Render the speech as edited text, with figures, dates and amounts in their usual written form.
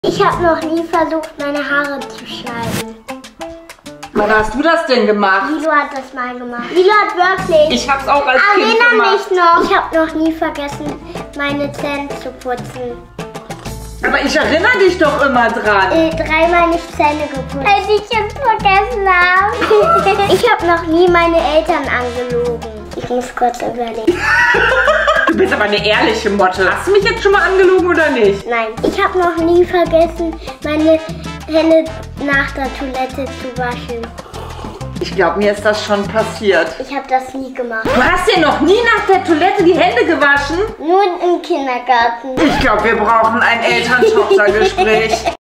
Ich habe noch nie versucht, meine Haare zu schneiden. Wann hast du das denn gemacht? Lilo hat das mal gemacht. Lilo hat wirklich. Ich hab's auch als Kind Erinnere gemacht. mich noch. Ich habe noch nie vergessen, meine Zähne zu putzen. Aber ich erinnere dich doch immer dran. Dreimal nicht Zähne geputzt. Als ich es vergessen habe. Ich habe noch nie meine Eltern angelogen. Ich muss kurz überlegen. Du bist aber eine ehrliche Motte. Hast du mich jetzt schon mal angelogen oder nicht? Nein. Ich habe noch nie vergessen, meine Hände nach der Toilette zu waschen. Ich glaube, mir ist das schon passiert. Ich habe das nie gemacht. Du hast dir noch nie nach der Toilette die Hände gewaschen? Nur im Kindergarten. Ich glaube, wir brauchen ein Eltern-Tochter-Gespräch.